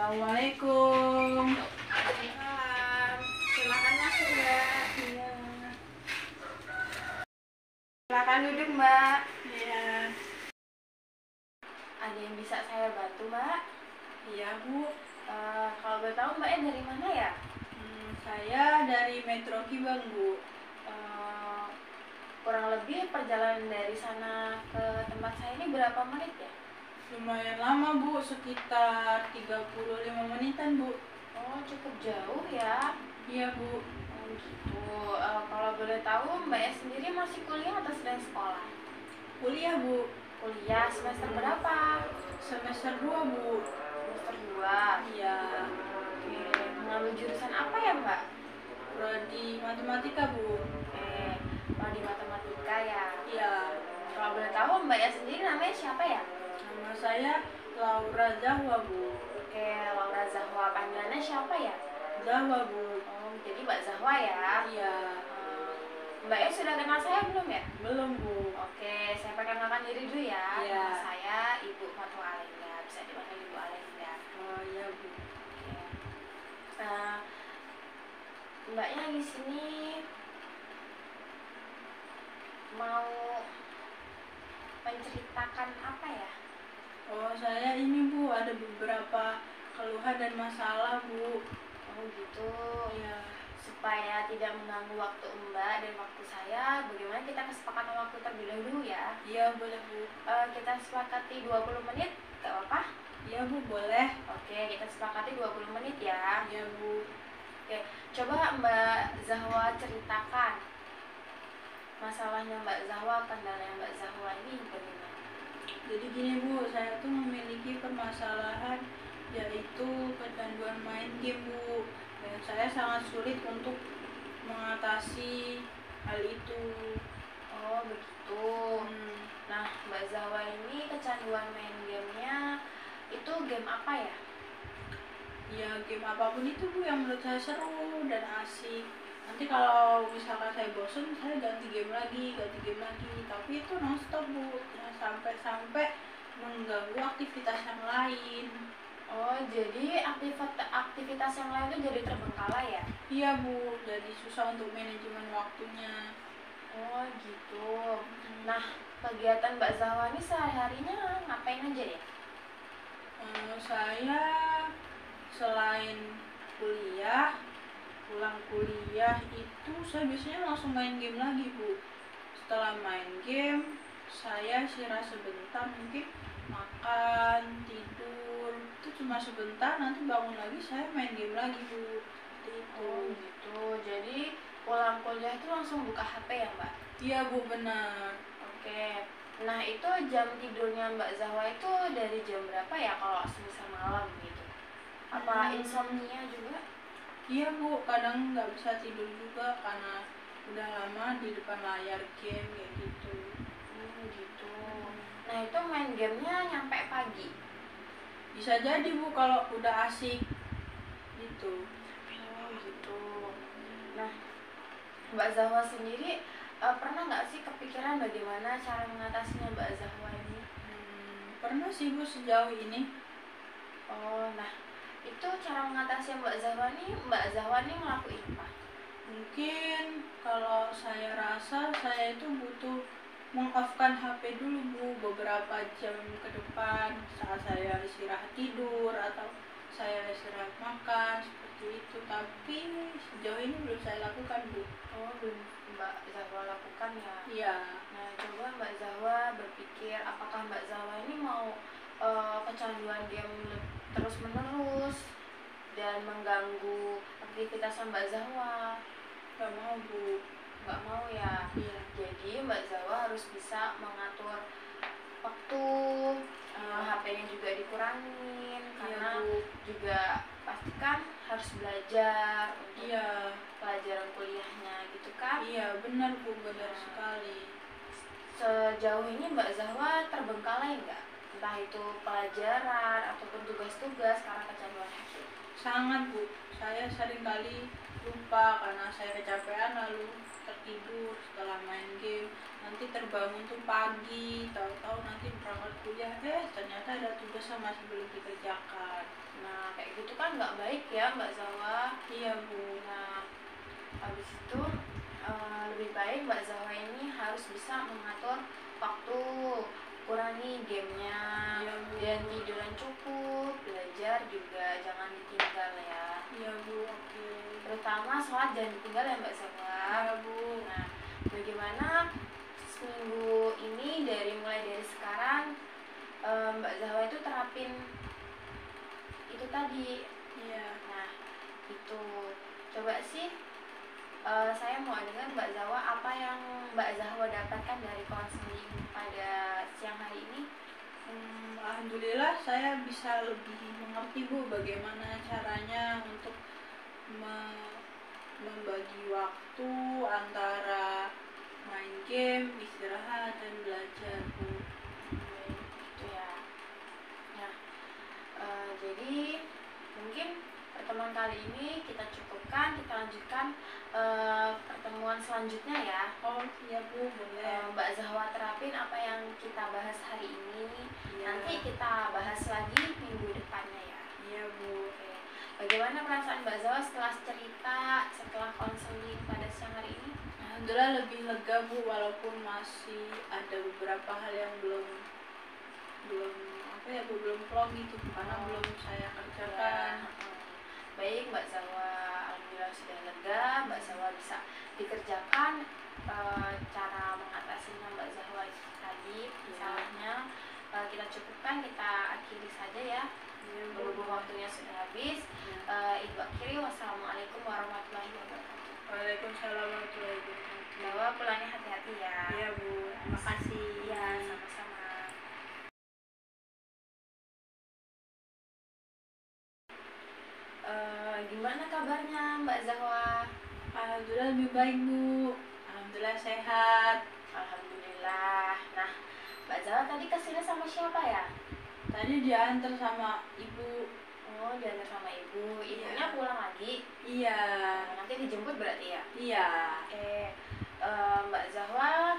Assalamualaikum. Waalaikumsalam. Silakan masuk, Mbak. Iya. Silakan duduk, Mbak. Iya. Ada yang bisa saya bantu, Mbak? Iya, Bu. Kalau boleh tahu Mbaknya dari mana ya? Saya dari Metro Kibang, Bu. Kurang lebih perjalanan dari sana ke tempat saya ini berapa menit ya? Lumayan lama, Bu, sekitar 35 menitan, Bu. Oh, cukup jauh ya. Iya, Bu. Oh, gitu. Kalau boleh tahu Mbaknya sendiri masih kuliah atau sedang sekolah? Kuliah, Bu. Kuliah semester berapa? Semester 2, Bu. Semester 2. Iya. Oke, mengambil jurusan apa ya, Mbak? Prodi Matematika, Bu. Kalau di matematika ya. Iya. Kalau boleh tahu Mbaknya sendiri namanya siapa ya? Nama saya Laura Zahwa, Bu. Oke, Laura Zahwa. Panggilannya siapa ya? Zahwa, Bu. Oh, jadi Mbak Zahwa ya. Iya. Mbaknya sudah kenal saya belum ya? Belum, Bu. Oke, saya perkenalkan diri dulu ya. Iya. Nama saya Ibu Fatwa Alinda. Bisa dipanggil Ibu Alinda. Oh, iya, Bu. Oke. Mbaknya di sini mau menceritakan apa ya? Oh, saya ini, Bu, ada beberapa keluhan dan masalah, Bu. Oh gitu. Iya. Supaya tidak mengganggu waktu Mbak dan waktu saya, bagaimana kita kesepakatan waktu terlebih dahulu ya? Iya, boleh, Bu. Kita sepakati 20 menit, gak apa-apa? Iya, Bu, boleh. Oke, kita sepakati 20 menit ya. Iya, Bu. Oke, coba Mbak Zahwa ceritakan masalahnya Mbak Zahwa, kendalanya Mbak Zahwa ini bagaimana? Jadi gini, Bu, saya tuh memiliki permasalahan yaitu kecanduan main game, Bu. Dan saya sangat sulit untuk mengatasi hal itu. Oh begitu. Nah, Mbak Zahwa ini kecanduan main gamenya itu game apa ya? Ya, game apapun itu, Bu, yang menurut saya seru dan asik. Nanti kalau misalkan saya bosen, saya ganti game lagi. Tapi itu nonstop, Bu. Ya, sampai mengganggu aktivitas yang lain. Oh, jadi aktivitas yang lain itu jadi terbengkalai ya? Iya, Bu. Jadi susah untuk manajemen waktunya. Oh, gitu. Nah, kegiatan Mbak Zahwa ini sehari-harinya ngapain aja ya? Saya selain kuliah, pulang kuliah itu saya biasanya langsung main game lagi, Bu. Setelah main game, saya istirahat sebentar, mungkin makan, tidur, itu cuma sebentar, nanti bangun lagi saya main game lagi, Bu. Seperti itu. Oh, gitu. Jadi pulang kuliah itu langsung buka HP ya, Mbak? Iya, Bu, benar. Oke. Nah, itu jam tidurnya Mbak Zahwa itu dari jam berapa ya kalau semisal malam gitu? Apa insomnia juga? Iya, Bu, kadang nggak bisa tidur juga karena udah lama di depan layar game kayak gitu. Gitu. Nah, itu main gamenya nyampe pagi? Bisa jadi, Bu, kalau udah asik gitu. Oh, gitu. Nah, Mbak Zahwa sendiri pernah nggak sih kepikiran bagaimana cara mengatasinya Mbak Zahwa ini? Pernah sih, Bu, sejauh ini. Oh, nah itu cara mengatasi Mbak Zahwa ini ngelakuin apa? Mungkin kalau saya rasa saya itu butuh meng-off-kan HP dulu, Bu, beberapa jam ke depan saat saya istirahat tidur atau saya istirahat makan seperti itu. Tapi sejauh ini belum saya lakukan, Bu. Oh, belum Mbak Zahwa lakukan ya? Iya. Nah, coba Mbak Zahwa berpikir apakah Mbak Zahwa ini mau kecanduan game terus menerus dan mengganggu aktivitas Mbak Zahwa? Gak mau, Bu. Nggak mau ya? Iya. Jadi Mbak Zahwa harus bisa mengatur waktu, HP-nya juga dikurangin karena Bu. juga pastikan harus belajar untuk Iya. pelajaran kuliahnya gitu kan? Iya, benar, Bu, benar sekali. Sejauh ini Mbak Zahwa terbengkalai nggak? Entah itu pelajaran ataupun tugas-tugas karena kecanduan HP. Sangat Bu, saya sering kali lupa karena saya kecapean lalu tertidur setelah main game. Nanti terbangun tuh pagi, tahu-tahu nanti berangkat kuliah, ternyata ada tugas yang masih belum dikerjakan. Nah kayak gitu kan nggak baik ya Mbak Zawa. Iya Bu. Nah habis itu lebih baik Mbak Zawa ini harus bisa mengatur waktu, kurangi gamenya, Iya, Bu. dan tidur yang cukup, belajar juga jangan ditinggal ya. Iya Bu, oke. Terutama sholat jangan ditinggal ya Mbak Zawa. Iya Bu. Nah bagaimana seminggu ini mulai dari sekarang Mbak Zawa itu terapin itu tadi. Iya. Nah itu coba sih saya mau dengar Mbak Zawa apa yang Mbak Zawa dapatkan dari konseling pada siang hari ini. Alhamdulillah saya bisa lebih mengerti Bu bagaimana caranya untuk membagi waktu antara main game, istirahat, dan belajar Bu. Gitu ya. Nah jadi mungkin pertemuan kali ini kita cukupkan, kita lanjutkan pertemuan selanjutnya ya. Oh iya Bu, boleh. Mbak Zahwa terapin apa yang kita bahas hari ini. Iya. Nanti kita bahas lagi minggu depannya ya. Iya Bu. Oke. Bagaimana perasaan Mbak Zahwa setelah cerita, setelah konseling pada siang hari ini? Alhamdulillah lebih lega Bu, walaupun masih ada beberapa hal yang belum plong gitu karena belum saya kerjakan. Baik Mbak Zahwa, alhamdulillah sudah lega. Mbak Zahwa bisa dikerjakan cara mengatasinya Mbak Zahwa tadi masalahnya. Kita cukupkan, kita akhiri saja ya. Berhubung waktunya sudah habis. Ibu akhiri, wassalamualaikum warahmatullahi wabarakatuh. Waalaikumsalam warahmatullahi wabarakatuh. Bawa pulangnya hati-hati ya. Iya Bu, terima kasih. Iya, sama-sama. Gimana kabarnya Mbak Zahwa? Alhamdulillah lebih baik Bu. Alhamdulillah sehat. Alhamdulillah. Nah, Mbak Zahwa tadi kesini sama siapa ya? Tadi diantar sama ibu. Oh, diantar sama ibu. Ibunya Iya. pulang lagi? Iya. Nanti dijemput berarti ya? Iya. Mbak Zahwa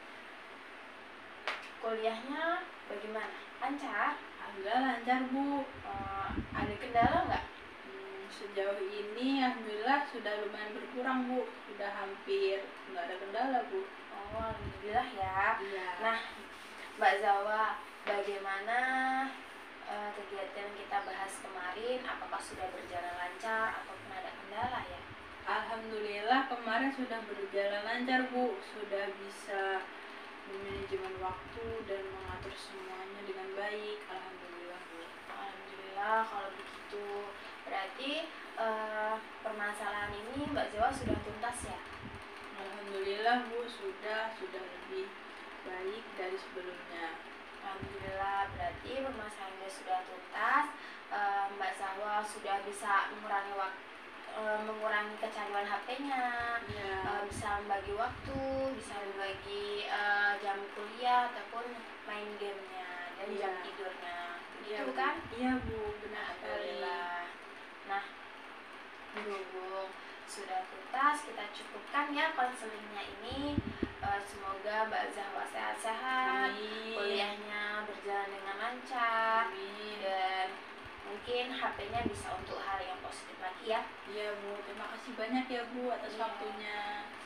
kuliahnya bagaimana? Lancar? Alhamdulillah lancar Bu. Ada kendala nggak? Sejauh ini alhamdulillah sudah lumayan berkurang Bu. Sudah hampir nggak ada kendala Bu. Oh, alhamdulillah ya. Iya. Nah, Mbak Zahwa, bagaimana kegiatan yang kita bahas kemarin? Apakah sudah berjalan lancar ataupun ada kendala ya? Alhamdulillah kemarin sudah berjalan lancar Bu. Sudah bisa memanajemen waktu dan mengatur semuanya dengan baik. Alhamdulillah Bu. Alhamdulillah kalau begitu. Berarti permasalahan ini Mbak Zahwa sudah tuntas ya? Alhamdulillah Bu, sudah lebih baik dari sebelumnya. Alhamdulillah, berarti permasalahannya sudah tuntas. Mbak Zahwa sudah bisa mengurangi kecanduan HP-nya, Ya. bisa membagi waktu, bisa membagi jam kuliah ataupun main gamenya dan jam tidurnya. Begitu kan? Iya Bu, benar sekali. Alhamdulillah. Nah, berhubung sudah tuntas, kita cukupkan ya konselingnya ini. Semoga Mbak Zahwa sehat-sehat, kuliahnya berjalan dengan lancar, dan mungkin HP-nya bisa untuk hal yang positif lagi ya. Iya Bu, terima kasih banyak ya Bu atas waktunya.